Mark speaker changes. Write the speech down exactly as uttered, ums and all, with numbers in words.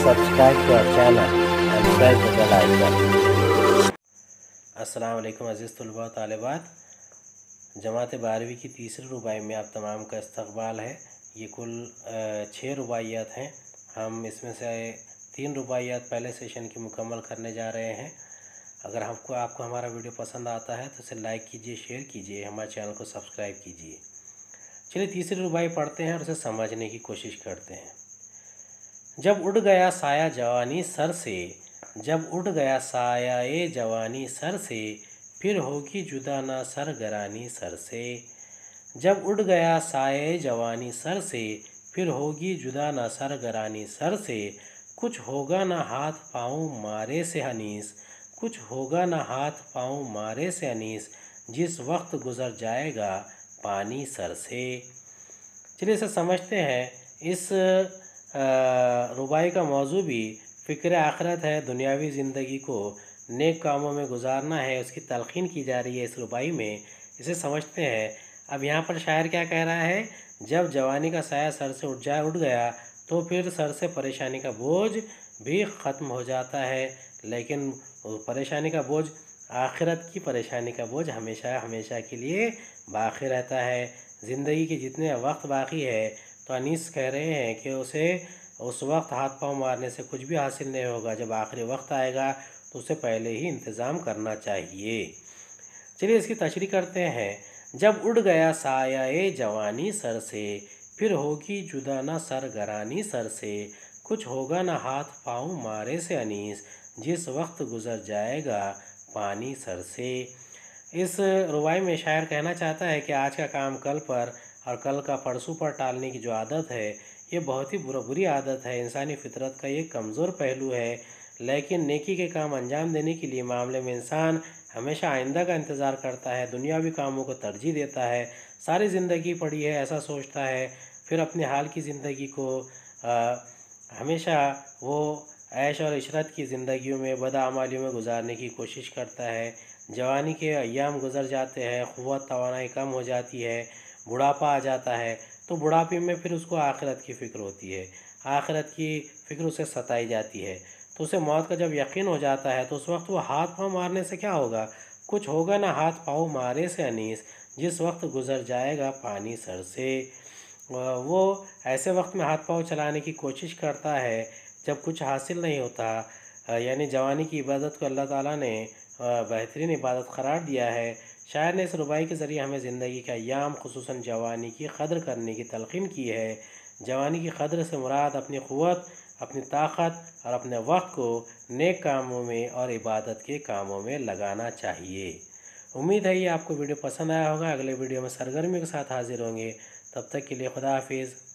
Speaker 1: subscribe to our channel and press the bell icon. अस्सलाम वालेकुम अज़ीज़ तलबा तालिबात। जमात बारहवीं की तीसरी रुबाई में आप तमाम का इस्तक़बाल है। ये कुल छः रुबाइयात हैं। हम इसमें से तीन रुबाइयात पहले सेशन की मुकम्मल करने जा रहे हैं। अगर हमको आपको हमारा वीडियो पसंद आता है तो इसे लाइक कीजिए, शेयर कीजिए, हमारे चैनल को सब्सक्राइब कीजिए। चलिए तीसरी रुबाई पढ़ते हैं और उसे समझने की कोशिश करते हैं। जब उड़ गया साया जवानी सर से, जब उड़ गया साया ए जवानी सर से, फिर होगी जुदा ना सरगरानी सर से। जब उड़ गया साया जवानी सर से, फिर होगी जुदा ना सरगरानी सर से। कुछ होगा ना हाथ पाँव मारे से अनीस, कुछ होगा ना हाथ पाँव मारे से अनीस, जिस वक्त गुज़र जाएगा पानी सर से। चलिए इसे समझते हैं। इस रुबाई का मौजू भी फ़िक्र आखिरत है। दुनियावी ज़िंदगी को नेक कामों में गुजारना है, उसकी तलक़ीन की जा रही है इस रुबाई में। इसे समझते हैं। अब यहाँ पर शायर क्या कह रहा है, जब जवानी का साया सर से उठ जाए उठ गया तो फिर सर से परेशानी का बोझ भी ख़त्म हो जाता है, लेकिन परेशानी का बोझ, आखिरत की परेशानी का बोझ हमेशा हमेशा के लिए बाकी रहता है। ज़िंदगी के जितने वक्त बाकी है, तो अनीस कह रहे हैं कि उसे उस वक्त हाथ पाँव मारने से कुछ भी हासिल नहीं होगा। जब आखिरी वक्त आएगा तो उसे पहले ही इंतज़ाम करना चाहिए। चलिए इसकी तशरीह करते हैं। जब उड़ गया साया ए जवानी सर से, फिर होगी जुदा ना सरगरानी सर से। कुछ होगा ना हाथ पाँव मारे से अनीस, जिस वक्त गुज़र जाएगा पानी सर से। इस रुबाई में शायर कहना चाहता है कि आज का काम कल पर और कल का परसों पर टालने की जो आदत है, ये बहुत ही बुरा बुरी आदत है। इंसानी फितरत का ये कमज़ोर पहलू है। लेकिन नेकी के काम अंजाम देने के लिए मामले में इंसान हमेशा आइंदा का इंतज़ार करता है, दुनियावी कामों को तरजीह देता है। सारी ज़िंदगी पड़ी है ऐसा सोचता है, फिर अपने हाल की ज़िंदगी को आ, हमेशा वो ऐश और इशरत की ज़िंदगियों में, बदआमालियों में गुजारने की कोशिश करता है। जवानी के अय्याम गुज़र जाते हैं, क़ुव्वत तवानाई कम हो जाती है, बुढ़ापा आ जाता है, तो बुढ़ापे में फिर उसको आखिरत की फ़िक्र होती है, आखिरत की फ़िक्र उसे सताई जाती है। तो उसे मौत का जब यकीन हो जाता है तो उस वक्त वो हाथ पाँव मारने से क्या होगा, कुछ होगा ना हाथ पाँव मारे से अनीस, जिस वक्त गुज़र जाएगा पानी सर से। वो ऐसे वक्त में हाथ पाँव चलाने की कोशिश करता है जब कुछ हासिल नहीं होता। यानी जवानी की इबादत को अल्लाह ताला ने बेहतरीन इबादत करार दिया है। शायर ने इस रुबाई के ज़रिए हमें ज़िंदगी के अय्याम, खुसूसन जवानी की क़द्र करने की तलक़ीन की है। जवानी की क़द्र से मुराद अपनी क़ुव्वत, अपनी ताकत और अपने वक्त को नेक कामों में और इबादत के कामों में लगाना चाहिए। उम्मीद है ये आपको वीडियो पसंद आया होगा। अगले वीडियो में सरगर्मी के साथ हाजिर होंगे। तब तक के लिए खुदा हाफिज़।